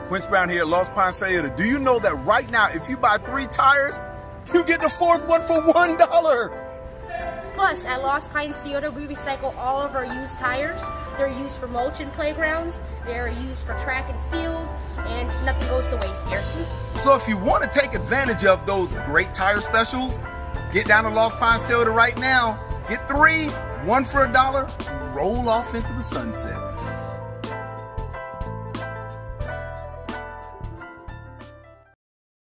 Quince Brown here at Lost Pines Toyota. Do you know that right now, if you buy 3 tires, you get the 4th one for $1? Plus, at Lost Pines Toyota, we recycle all of our used tires. They're used for mulch and playgrounds, they're used for track and field, and nothing goes to waste here. So if you want to take advantage of those great tire specials, get down to Lost Pines Toyota right now. Get 3, 1 for $1, roll off into the sunset.